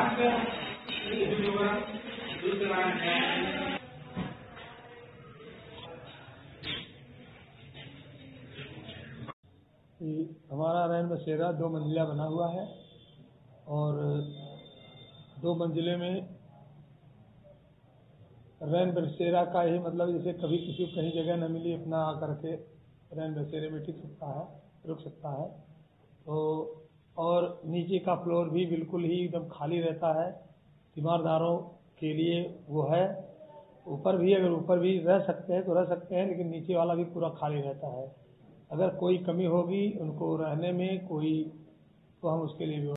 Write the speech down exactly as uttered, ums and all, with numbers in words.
हमारा रैन बसेरा दो मंजिला बना हुआ है और दो मंजिले में रैन बसेरा का यही मतलब जैसे कभी किसी को कहीं जगह न मिली अपना आकर के रैन बसेरे में टिक सकता है, रुक सकता है। तो और नीचे का फ्लोर भी बिल्कुल ही एकदम खाली रहता है, तीमारदारों के लिए वो है। ऊपर भी अगर ऊपर भी रह सकते हैं तो रह सकते हैं, लेकिन नीचे वाला भी पूरा खाली रहता है। अगर कोई कमी होगी उनको रहने में कोई, तो हम उसके लिए भी